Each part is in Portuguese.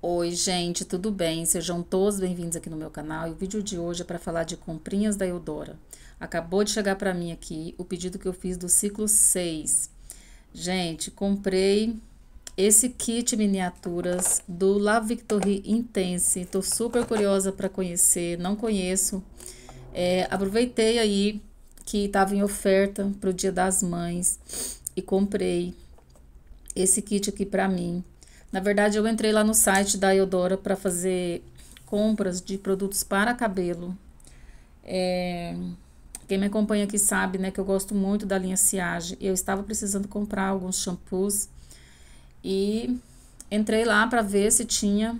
Oi, gente, tudo bem? Sejam todos bem-vindos aqui no meu canal. E o vídeo de hoje é para falar de comprinhas da Eudora. Acabou de chegar para mim aqui o pedido que eu fiz do ciclo 6. Gente, comprei esse kit miniaturas do La Victorie Intense. Tô super curiosa para conhecer, não conheço. Aproveitei aí que estava em oferta para o Dia das Mães e comprei esse kit aqui para mim. Na verdade, eu entrei lá no site da Eudora para fazer compras de produtos para cabelo. Quem me acompanha aqui sabe, né, que eu gosto muito da linha Siage. Eu estava precisando comprar alguns shampoos e entrei lá para ver se tinha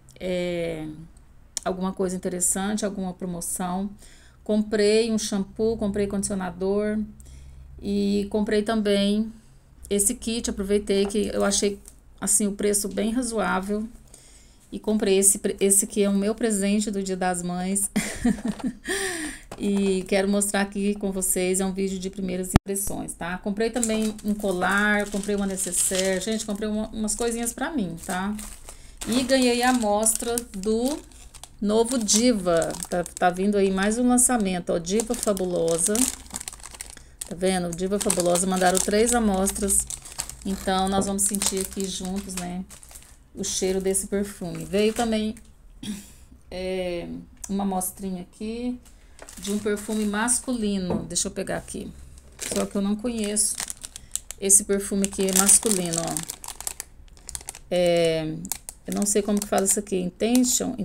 alguma coisa interessante, alguma promoção. Comprei um shampoo, comprei condicionador e comprei também esse kit. Aproveitei que eu achei assim o preço bem razoável e comprei esse que é o meu presente do Dia das Mães. E quero mostrar aqui com vocês, é um vídeo de primeiras impressões, tá? Comprei também um colar, comprei uma necessaire, gente, comprei umas coisinhas pra mim, tá? E ganhei a amostra do novo Diva, tá vindo aí mais um lançamento, ó, Diva Fabulosa. Tá vendo? Diva Fabulosa, mandaram 3 amostras. Então, nós vamos sentir aqui juntos, né, o cheiro desse perfume. Veio também uma amostrinha aqui de um perfume masculino. Deixa eu pegar aqui. Só que eu não conheço esse perfume aqui masculino, ó. Eu não sei como que fala isso aqui. Intention.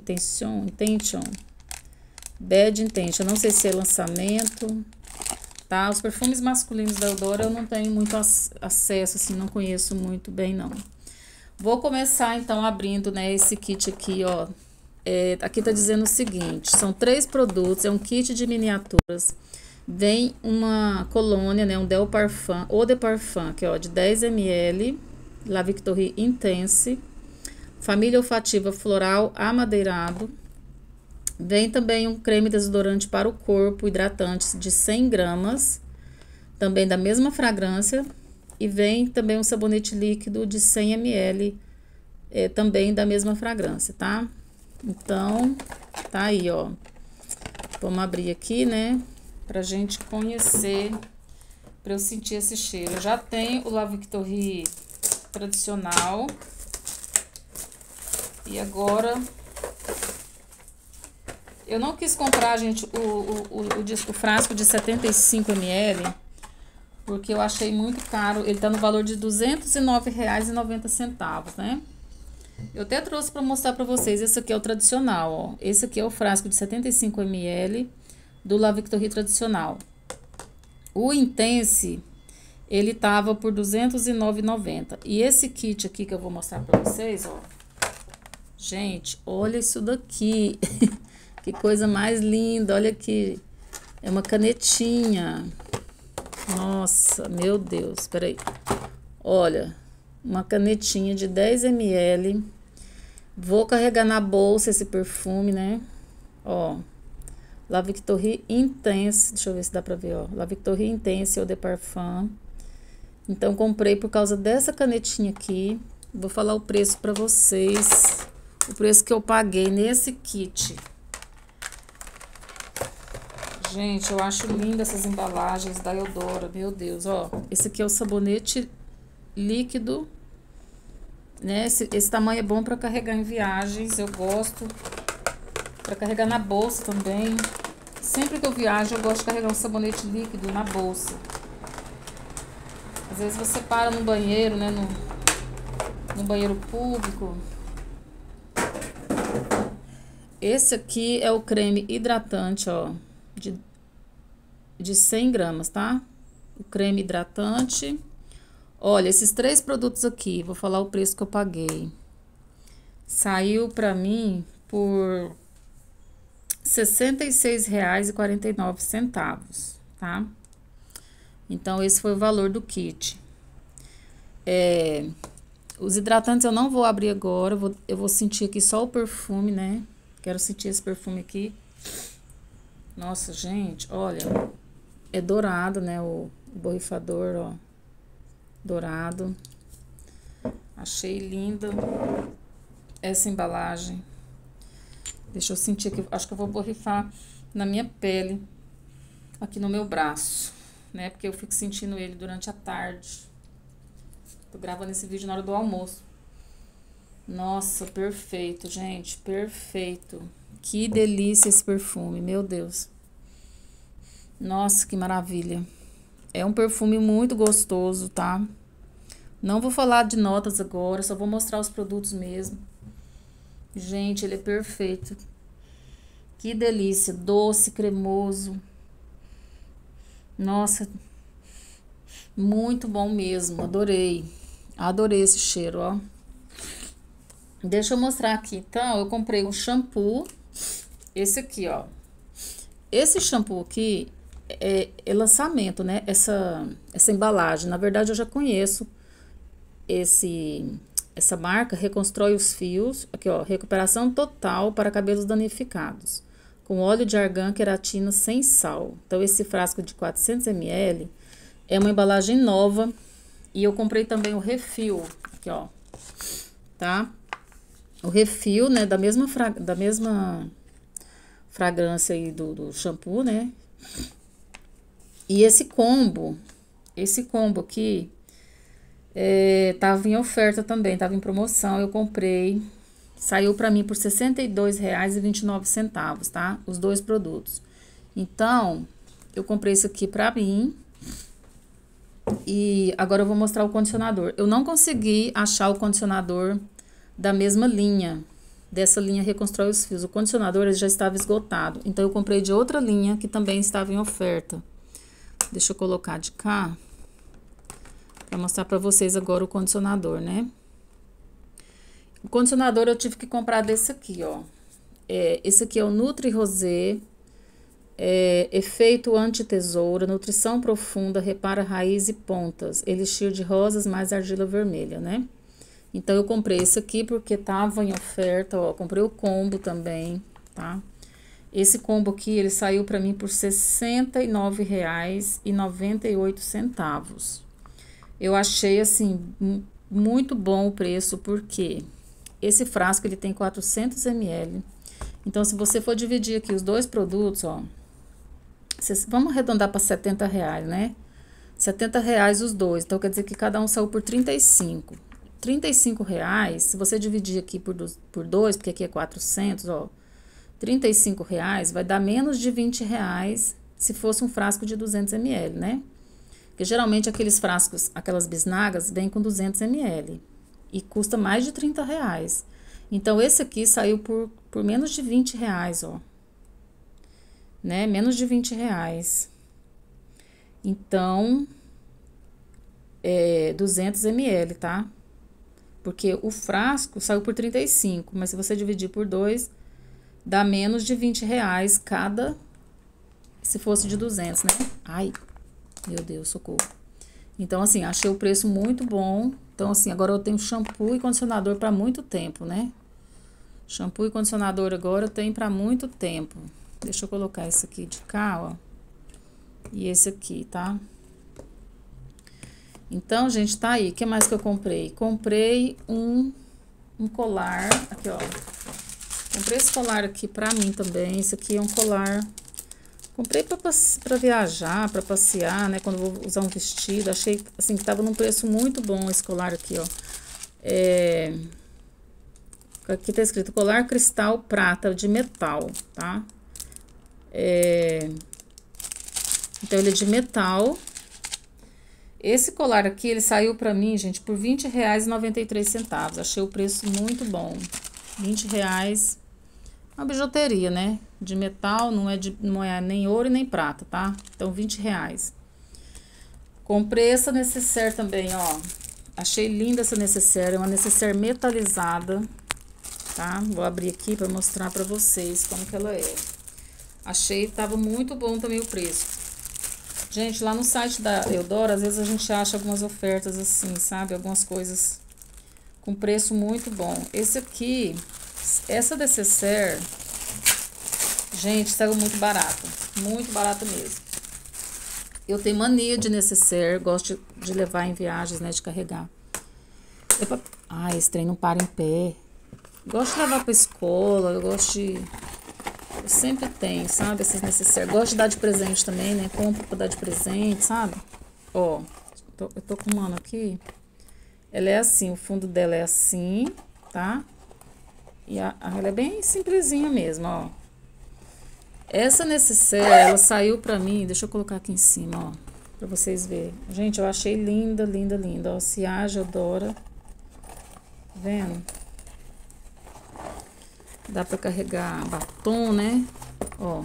Bad Intention. Não sei se é lançamento. Tá? Os perfumes masculinos da Eudora eu não tenho muito acesso, assim, não conheço muito bem, não. Vou começar, então, abrindo, né, esse kit aqui, ó. Aqui tá dizendo o seguinte, são 3 produtos, é um kit de miniaturas. Vem uma colônia, né, um Del Parfum, Eau de Parfum, que é, ó, de 10 ml, La Victorie Intense, família olfativa floral amadeirado. Vem também um creme desodorante para o corpo, hidratante de 100 gramas, também da mesma fragrância. E vem também um sabonete líquido de 100 ml, também da mesma fragrância, tá? Então, tá aí, ó. Vamos abrir aqui, né? Pra gente conhecer, pra eu sentir esse cheiro. Eu já tenho o La Victorie tradicional. E agora eu não quis comprar, gente, o frasco de 75 ml, porque eu achei muito caro. Ele tá no valor de R$ 209,90, né? Eu até trouxe para mostrar para vocês. Esse aqui é o tradicional, ó. Esse aqui é o frasco de 75 ml do La Victorie tradicional. O Intense, ele tava por R$ 209,90. E esse kit aqui que eu vou mostrar para vocês, ó. Gente, olha isso daqui. Que coisa mais linda, olha aqui. É uma canetinha. Nossa, meu Deus, peraí. Olha, uma canetinha de 10 ml. Vou carregar na bolsa esse perfume, né? Ó, La Victorie Intense, deixa eu ver se dá pra ver, ó. La Victorie Intense Eau de Parfum. Então, comprei por causa dessa canetinha aqui. Vou falar o preço pra vocês. O preço que eu paguei nesse kit. Gente, eu acho linda essas embalagens da Eudora, meu Deus, ó. Esse aqui é o sabonete líquido, né? Esse tamanho é bom para carregar em viagens, eu gosto. Para carregar na bolsa também. Sempre que eu viajo, eu gosto de carregar um sabonete líquido na bolsa. Às vezes você para no banheiro, né? No banheiro público. Esse aqui é o creme hidratante, ó. De 100 gramas, tá? O creme hidratante. Olha, esses 3 produtos aqui, vou falar o preço que eu paguei. Saiu pra mim por R$ 66,49, tá? Então, esse foi o valor do kit. Os hidratantes eu não vou abrir agora, eu vou sentir aqui só o perfume, né? Quero sentir esse perfume aqui. Nossa, gente, olha, é dourado, né, o borrifador, ó, dourado. Achei linda. essa embalagem. Deixa eu sentir que acho que eu vou borrifar na minha pele, aqui no meu braço, né? Porque eu fico sentindo ele durante a tarde. Tô gravando esse vídeo na hora do almoço. Nossa, perfeito, gente, perfeito. Que delícia esse perfume, meu Deus. Nossa, que maravilha. É um perfume muito gostoso, tá? Não vou falar de notas agora, só vou mostrar os produtos mesmo. Gente, ele é perfeito. Que delícia, doce, cremoso. Nossa, muito bom mesmo, adorei. Adorei esse cheiro, ó. Deixa eu mostrar aqui. Então, eu comprei um shampoo. Esse aqui, ó. Esse shampoo aqui é lançamento, né? Essa embalagem. Na verdade, eu já conheço essa marca. Reconstrói os fios. Aqui, ó. Recuperação total para cabelos danificados. Com óleo de argan, queratina sem sal. Então, esse frasco de 400 ml é uma embalagem nova. E eu comprei também o refil. Aqui, ó. Tá? O refil, né, da mesma fragrância aí do shampoo, né? E esse combo aqui, tava em oferta também, tava em promoção, eu comprei. Saiu pra mim por R$ 62,29, tá? Os dois produtos. Então, eu comprei isso aqui pra mim. E agora eu vou mostrar o condicionador. Eu não consegui achar o condicionador da mesma linha, dessa linha Reconstrói os Fios. O condicionador ele já estava esgotado, então eu comprei de outra linha que também estava em oferta. Deixa eu colocar de cá para mostrar para vocês agora o condicionador, né? O condicionador eu tive que comprar desse aqui, ó. Esse aqui é o Nutri Rosé, efeito anti-tesoura, nutrição profunda, repara raiz e pontas, elixir de rosas mais argila vermelha, né? Então, eu comprei esse aqui porque tava em oferta, ó, comprei o combo também, tá? Esse combo aqui, ele saiu pra mim por R$ 69,98. Eu achei, assim, muito bom o preço, porque esse frasco, ele tem 400 ml. Então, se você for dividir aqui os dois produtos, ó, vamos arredondar para R$ 70, né? R$ 70 os dois, então quer dizer que cada um saiu por 35. R$ 35, se você dividir aqui por dois, porque aqui é 400, ó, R$ 35 vai dar menos de R$ 20 se fosse um frasco de 200 ml, né? Porque geralmente aqueles frascos, aquelas bisnagas, vêm com 200 ml e custa mais de R$ 30. Então, esse aqui saiu por menos de R$ 20, ó, né? Menos de R$ 20. Então, 200 ml, tá? Porque o frasco saiu por 35, mas se você dividir por 2, dá menos de R$ 20 cada, se fosse de 200, né? Ai, meu Deus, socorro. Então, assim, achei o preço muito bom. Então, assim, agora eu tenho shampoo e condicionador para muito tempo, né? Shampoo e condicionador agora eu tenho para muito tempo. Deixa eu colocar esse aqui de cá, ó. E esse aqui, tá? Então, gente, tá aí. O que mais que eu comprei? Comprei um colar. Aqui, ó. Comprei esse colar aqui pra mim também. Esse aqui é um colar. Comprei pra viajar, pra passear, né? Quando eu vou usar um vestido. Achei, assim, que tava num preço muito bom esse colar aqui, ó. Aqui tá escrito colar cristal prata de metal, tá? Então, ele é de metal. Esse colar aqui, ele saiu pra mim, gente, por R$ 20,93. Achei o preço muito bom. R$ 20. Uma bijuteria, né? De metal, não é nem ouro e nem prata, tá? Então, R$ 20. Comprei essa necessaire também, ó. Achei linda essa necessaire. É uma necessaire metalizada, tá? Vou abrir aqui pra mostrar pra vocês como que ela é. Achei, tava muito bom também o preço. Gente, lá no site da Eudora, às vezes a gente acha algumas ofertas assim, sabe? Algumas coisas com preço muito bom. Esse aqui, essa necessaire, gente, saiu muito barato mesmo. Eu tenho mania de necessaire, gosto de levar em viagens, né, de carregar. Ai, esse trem não para em pé. Gosto de levar pra escola, eu gosto de... Eu sempre tenho, sabe? Esses necessários. Gosto de dar de presente também, né? Compro pra dar de presente, sabe? Ó, eu tô com uma aqui. Ela é assim, o fundo dela é assim, tá? E ela é bem simplesinha mesmo, ó. Essa necessaire, ela saiu pra mim, deixa eu colocar aqui em cima, ó, pra vocês verem. Gente, eu achei linda, linda, linda, ó, Ciage Eudora. Tá vendo? Dá pra carregar batom, né? Ó.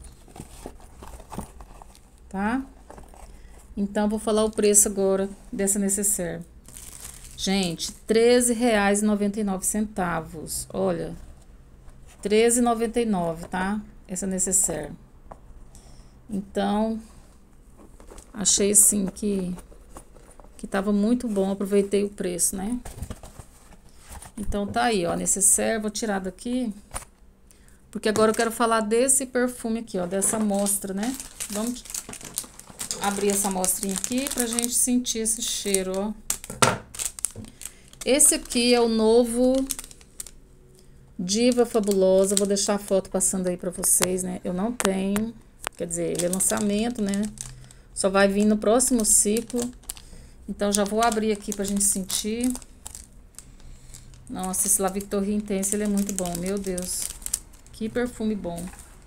Tá? Então, vou falar o preço agora dessa necessaire. Gente, R$13,99. Olha, R$13,99, tá? Essa necessaire. Então, achei assim que tava muito bom, aproveitei o preço, né? Então, tá aí, ó, necessaire, vou tirar daqui, porque agora eu quero falar desse perfume aqui, ó, dessa amostra, né? Vamos abrir essa amostrinha aqui pra gente sentir esse cheiro, ó. Esse aqui é o novo Diva Fabulosa. Vou deixar a foto passando aí pra vocês, né? Eu não tenho, quer dizer, ele é lançamento, né? Só vai vir no próximo ciclo. Então, já vou abrir aqui pra gente sentir. Nossa, esse La Victoria Intense, ele é muito bom, meu Deus. Que perfume bom.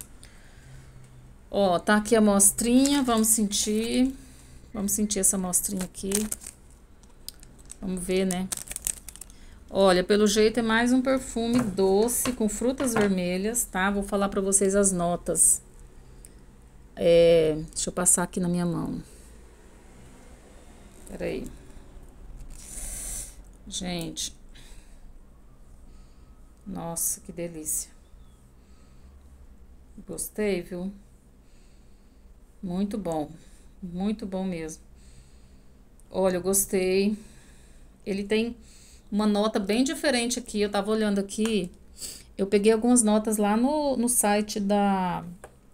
Ó, tá aqui a amostrinha, vamos sentir. Vamos sentir essa amostrinha aqui. Vamos ver, né? Olha, pelo jeito é mais um perfume doce com frutas vermelhas, tá? Vou falar pra vocês as notas. Deixa eu passar aqui na minha mão. Peraí. Gente. Nossa, que delícia. Gostei, viu? Muito bom. Muito bom mesmo. Olha, eu gostei. Ele tem uma nota bem diferente aqui. Eu tava olhando aqui. Eu peguei algumas notas lá no site da...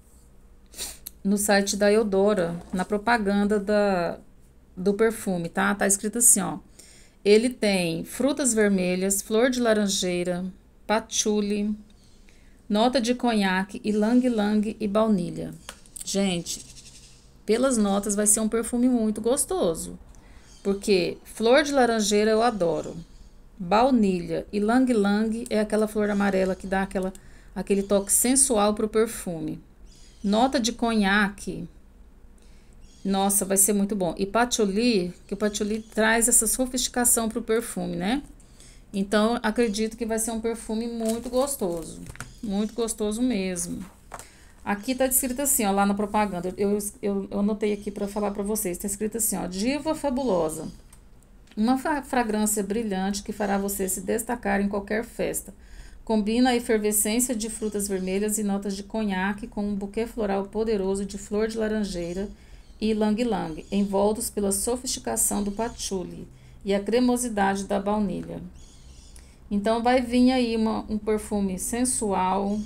No site da Eudora. Na propaganda do perfume, tá? Tá escrito assim, ó. Ele tem frutas vermelhas, flor de laranjeira, patchouli, nota de conhaque, ylang-ylang e baunilha. Gente, pelas notas vai ser um perfume muito gostoso. Porque flor de laranjeira eu adoro. Baunilha e ylang-ylang é aquela flor amarela que dá aquele toque sensual pro perfume. Nota de conhaque, nossa, vai ser muito bom. E patchouli, que o patchouli traz essa sofisticação pro perfume, né? Então, acredito que vai ser um perfume muito gostoso. Muito gostoso mesmo. Aqui tá escrito assim, ó, lá na propaganda. Eu anotei aqui para falar para vocês. Tá escrito assim, ó, Diva Fabulosa. Uma fragrância brilhante que fará você se destacar em qualquer festa. Combina a efervescência de frutas vermelhas e notas de conhaque com um buquê floral poderoso de flor de laranjeira e ylang-ylang, envoltos pela sofisticação do patchouli e a cremosidade da baunilha. Então, vai vir aí um perfume sensual,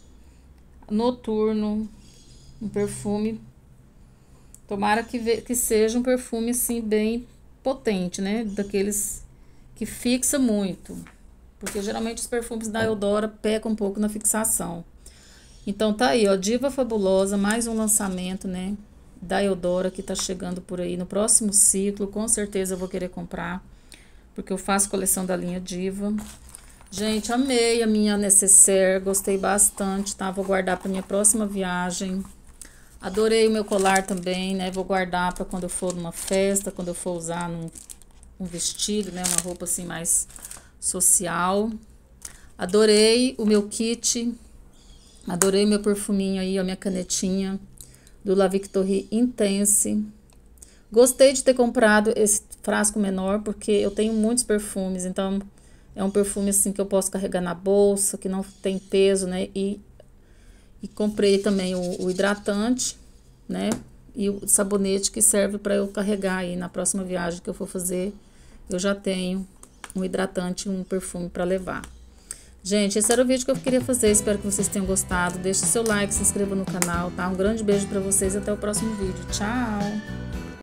noturno, um perfume... Tomara que seja um perfume, assim, bem potente, né? Daqueles que fixa muito. Porque, geralmente, os perfumes da Eudora pecam um pouco na fixação. Então, tá aí, ó, Diva Fabulosa, mais um lançamento, né? Da Eudora, que tá chegando por aí no próximo ciclo. Com certeza eu vou querer comprar, porque eu faço coleção da linha Diva. Gente, amei a minha necessaire, gostei bastante, tá? Vou guardar pra minha próxima viagem. Adorei o meu colar também, né? Vou guardar pra quando eu for numa festa, quando eu for usar um vestido, né? Uma roupa assim mais social. Adorei o meu kit. Adorei o meu perfuminho aí, a minha canetinha do La Victoria Intense. Gostei de ter comprado esse frasco menor, porque eu tenho muitos perfumes, então é um perfume assim que eu posso carregar na bolsa, que não tem peso, né? E comprei também o hidratante, né? E o sabonete que serve para eu carregar aí na próxima viagem que eu for fazer. Eu já tenho um hidratante e um perfume para levar. Gente, esse era o vídeo que eu queria fazer. Espero que vocês tenham gostado. Deixe seu like, se inscreva no canal, tá? Um grande beijo para vocês e até o próximo vídeo. Tchau!